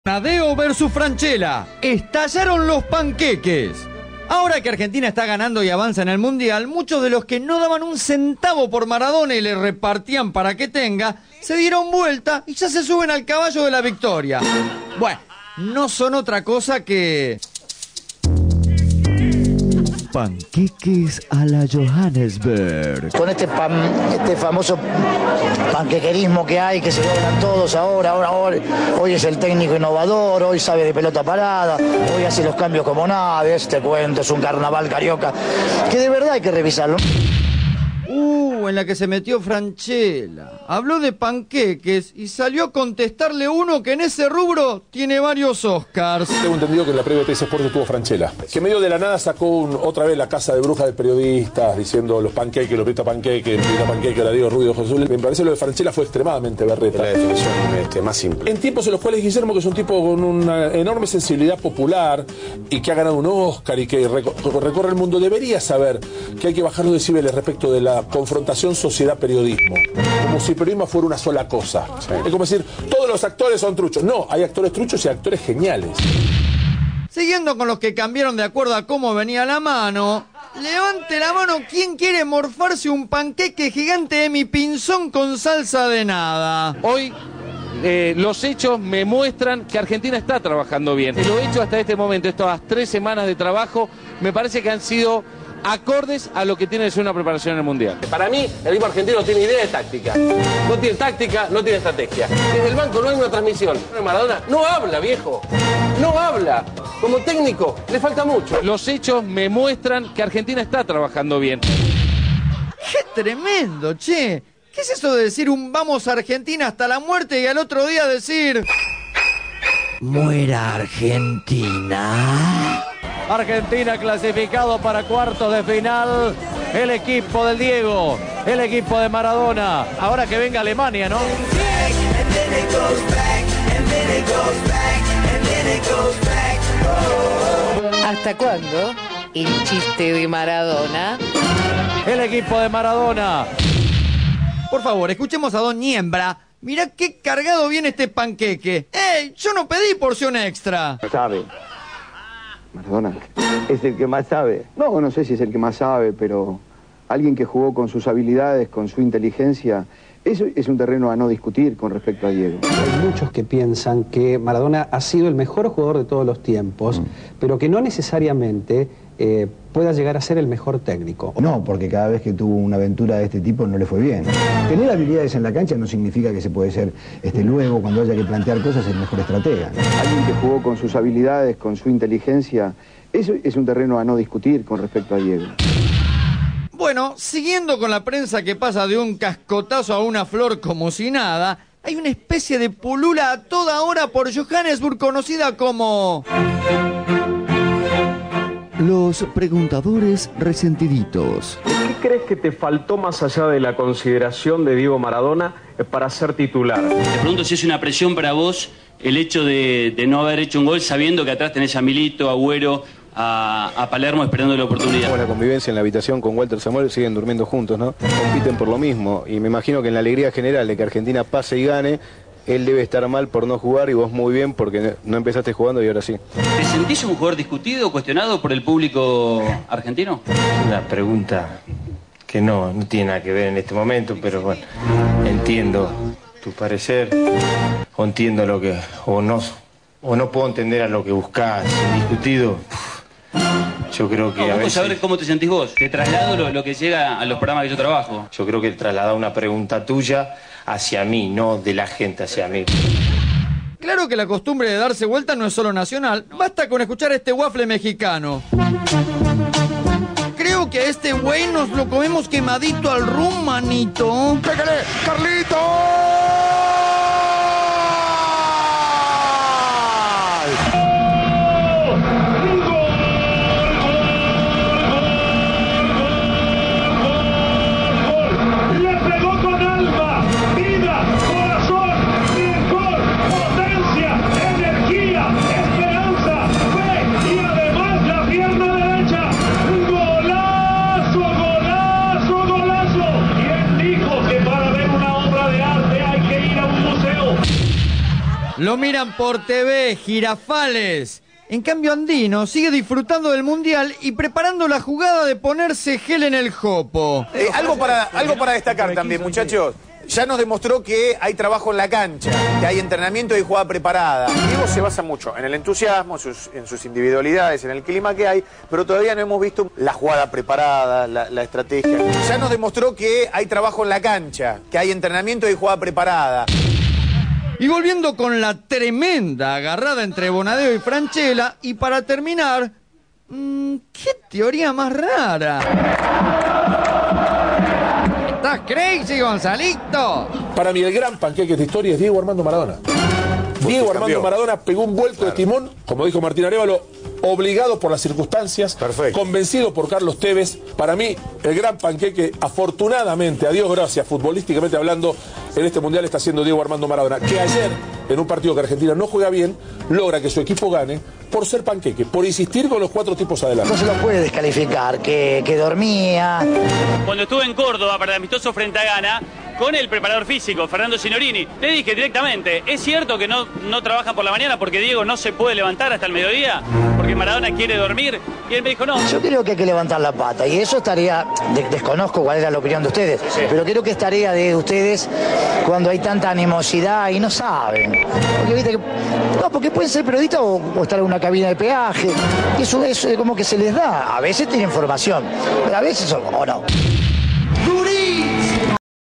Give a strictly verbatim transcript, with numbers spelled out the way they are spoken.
Nadeo versus Francella. Estallaron los panqueques. Ahora que Argentina está ganando y avanza en el Mundial, muchos de los que no daban un centavo por Maradona y le repartían para que tenga, se dieron vuelta y ya se suben al caballo de la victoria. Bueno, no son otra cosa que... panqueques a la Johannesburg. Con este pan, este famoso panquequerismo que hay, que se logran todos ahora, ahora, hoy, hoy es el técnico innovador, hoy sabe de pelota parada, hoy hace los cambios como nadie, este cuento es un carnaval carioca, que de verdad hay que revisarlo. Uh, en la que se metió Francella. Habló de panqueques y salió a contestarle uno que en ese rubro tiene varios Oscars. Tengo entendido que en la previa de T S Sport estuvo Francella, que medio de la nada sacó un, otra vez la casa de brujas de periodistas, diciendo los panqueques, los pita panqueques, los pita panqueques, la digo Rubio José. Me parece lo de Francella fue extremadamente berreta. La definición este, más simple. En tiempos en los cuales Guillermo, que es un tipo con una enorme sensibilidad popular y que ha ganado un Oscar y que reco recorre el mundo, debería saber que hay que bajar los decibeles respecto de la confrontación sociedad-periodismo, como si el periodismo fuera una sola cosa. Sí. Es como decir, todos los actores son truchos. No, hay actores truchos y actores geniales. Siguiendo con los que cambiaron de acuerdo a cómo venía la mano, levante la mano quien quiere morfarse un panqueque gigante de mi pinzón con salsa de nada. Hoy eh, los hechos me muestran que Argentina está trabajando bien. Lo hecho hasta este momento, estas tres semanas de trabajo, me parece que han sido acordes a lo que tiene que ser una preparación en el Mundial. Para mí, el equipo argentino no tiene idea de táctica. No tiene táctica, no tiene estrategia. Desde el banco no hay una transmisión. Maradona no habla, viejo. No habla. Como técnico, le falta mucho. Los hechos me muestran que Argentina está trabajando bien. ¡Qué tremendo, che! ¿Qué es eso de decir un vamos a Argentina hasta la muerte y al otro día decir... muera Argentina? Argentina clasificado para cuartos de final. El equipo del Diego, el equipo de Maradona. Ahora que venga Alemania, ¿no? ¿Hasta cuándo el chiste de Maradona? El equipo de Maradona. Por favor, escuchemos a Don Niembra. Mirá qué cargado viene este panqueque. ¡Ey! Yo no pedí porción extra. Sabe. Maradona es el que más sabe. No, no sé si es el que más sabe, pero alguien que jugó con sus habilidades, con su inteligencia, eso es un terreno a no discutir con respecto a Diego. Hay muchos que piensan que Maradona ha sido el mejor jugador de todos los tiempos, mm. pero que no necesariamente eh, pueda llegar a ser el mejor técnico. No, porque cada vez que tuvo una aventura de este tipo no le fue bien. Tener habilidades en la cancha no significa que se puede ser este, luego, cuando haya que plantear cosas, el mejor estratega. Alguien que jugó con sus habilidades, con su inteligencia, eso es un terreno a no discutir con respecto a Diego. Bueno, siguiendo con la prensa que pasa de un cascotazo a una flor como si nada, hay una especie de pulula a toda hora por Johannesburg conocida como... los preguntadores resentiditos. ¿Qué crees que te faltó más allá de la consideración de Diego Maradona para ser titular? Te pregunto si es una presión para vos el hecho de, de no haber hecho un gol sabiendo que atrás tenés a Milito, a Agüero, a, a Palermo esperando la oportunidad. La convivencia en la habitación con Walter Samuel, siguen durmiendo juntos, ¿no? Compiten por lo mismo y me imagino que en la alegría general de que Argentina pase y gane, él debe estar mal por no jugar y vos muy bien porque no empezaste jugando y ahora sí. ¿Te sentís un jugador discutido, cuestionado por el público argentino? Una pregunta que no, no tiene nada que ver en este momento, pero bueno, entiendo tu parecer, o entiendo lo que, o no, o no puedo entender a lo que buscás. Discutido, yo creo que no, a veces... saber cómo te sentís vos. Te traslado lo, lo que llega a los programas que yo trabajo. Yo creo que trasladar una pregunta tuya hacia mí, no de la gente hacia mí. Claro que la costumbre de darse vuelta no es solo nacional. Basta con escuchar este waffle mexicano. Creo que a este güey nos lo comemos quemadito al rum, manito. ¡Pégale, Carlito! Golazo, golazo. ¿Quién dijo que para ver una obra de arte miran por T V, jirafales. En cambio, Andino sigue disfrutando del Mundial y preparando la jugada de ponerse gel en el jopo. Eh, algo, para, algo para destacar también, muchachos. Ya nos demostró que hay trabajo en la cancha, que hay entrenamiento y jugada preparada. Diego se basa mucho en el entusiasmo, sus, en sus individualidades, en el clima que hay, pero todavía no hemos visto la jugada preparada, la, la estrategia. Ya nos demostró que hay trabajo en la cancha, que hay entrenamiento y jugada preparada. Y volviendo con la tremenda agarrada entre Bonadeo y Franchella, y para terminar, mmm, ¿qué teoría más rara? ¿Estás crazy, Gonzalito? Para mí el gran panqueque de esta historia es Diego Armando Maradona. Diego Armando Maradona pegó un vuelco claro. de timón, como dijo Martín Arévalo, obligado por las circunstancias, Perfecto. convencido por Carlos Tevez. Para mí, el gran panqueque, afortunadamente, a Dios gracias, futbolísticamente hablando, en este Mundial está haciendo Diego Armando Maradona, que ayer, en un partido que Argentina no juega bien, logra que su equipo gane por ser panqueque, por insistir con los cuatro tipos adelante. No se lo puede descalificar, que, que dormía. Cuando estuve en Córdoba para el amistoso frente a Ghana, con el preparador físico, Fernando Signorini, le dije directamente, ¿es cierto que no, no trabajan por la mañana porque Diego no se puede levantar hasta el mediodía? Porque Maradona quiere dormir. Y él me dijo, no. Yo creo que hay que levantar la pata, y eso estaría, de, desconozco cuál era la opinión de ustedes, sí. pero creo que estaría de ustedes cuando hay tanta animosidad y no saben. Porque, ¿viste? No, porque pueden ser periodistas o, o estar en una cabina de peaje, y eso es como que se les da. A veces tienen información, pero a veces o no.